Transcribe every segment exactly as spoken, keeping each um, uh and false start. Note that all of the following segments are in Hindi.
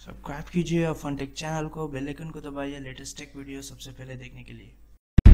सब्सक्राइब कीजिए अफवान टेक चैनल को, बेल आइकन को दबाइए लेटेस्ट टेक वीडियो सबसे पहले देखने के लिए।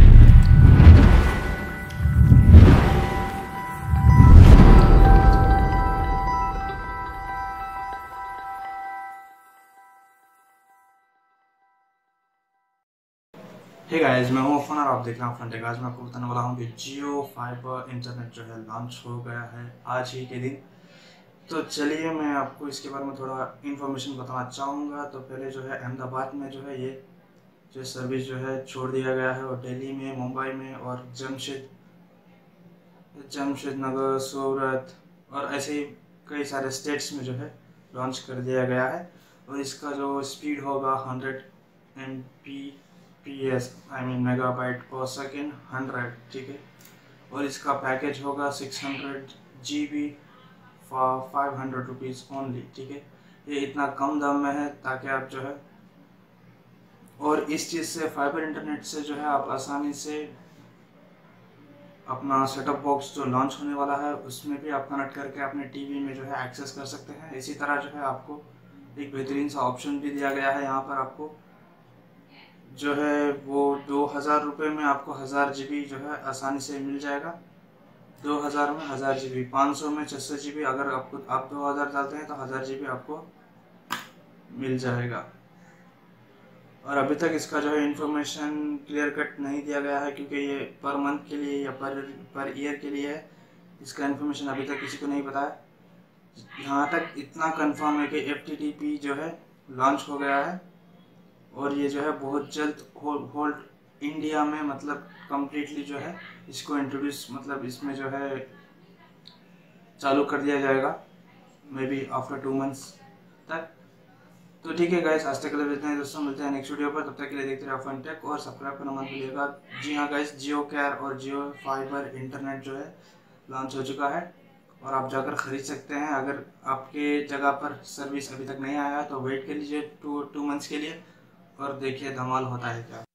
हे गाइस, मैं हूं अफवान और आप देख रहे हैं अफवान टेक। आज मैं आपको बताने वाला हूं कि जियो फाइबर इंटरनेट जो है लॉन्च हो गया है आज ही के दिन। तो चलिए मैं आपको इसके बारे में थोड़ा इन्फॉर्मेशन बताना चाहूँगा। तो पहले जो है अहमदाबाद में जो है ये जो सर्विस जो है छोड़ दिया गया है, और दिल्ली में, मुंबई में और जमशेद जमशेद नगर, सूरत और ऐसे ही कई सारे स्टेट्स में जो है लॉन्च कर दिया गया है। और इसका जो स्पीड होगा hundred M P P S I mean megabyte per second hundred, ठीक है। और इसका पैकेज होगा six hundred G B for five hundred rupees only, ठीक है। ये इतना कम दाम में है ताकि आप जो है, और इस चीज़ से फाइबर इंटरनेट से जो है आप आसानी से अपना सेटअप बॉक्स जो लॉन्च होने वाला है उसमें भी आप कनेक्ट करके अपने टीवी में जो है एक्सेस कर सकते हैं। इसी तरह जो है आपको एक बेहतरीन सा ऑप्शन भी दिया गया है। यहाँ पर आपको जो है वो दो हज़ार रुपये में आपको हज़ार जी बी जो है आसानी से मिल जाएगा। दो हज़ार में हज़ार जी बी, पाँच सौ में छः सौ जी बी। अगर आपको आप दो हज़ार डालते हैं तो हज़ार जी बी आपको मिल जाएगा। और अभी तक इसका जो है इन्फॉर्मेशन क्लियर कट नहीं दिया गया है, क्योंकि ये पर मंथ के लिए या पर पर ईयर के लिए है। इसका इन्फॉर्मेशन अभी तक किसी को नहीं पता है। यहाँ तक इतना कंफर्म है कि एफ टी टी पी जो है लॉन्च हो गया है, और ये जो है बहुत जल्द होल्ड इंडिया में मतलब कम्प्लीटली जो है इसको इंट्रोड्यूस मतलब इसमें जो है चालू कर दिया जाएगा, may be after two months तक। तो ठीक है गाइस, आज तक के लिए इतना ही दोस्तों, मिलते हैं नेक्स्ट वीडियो पर। तब तक के लिए देखते रहिए अफवान टेक और सब्सक्राइब करना मत भूलिएगा। जी हाँ गाइस, जियो केयर और जियो फाइबर इंटरनेट जो है लॉन्च हो चुका है, और आप जाकर ख़रीद सकते हैं। अगर आपके जगह पर सर्विस अभी तक नहीं आया है तो वेट कर लीजिए टू टू मंथ्स के लिए, और देखिए धमाल होता है क्या।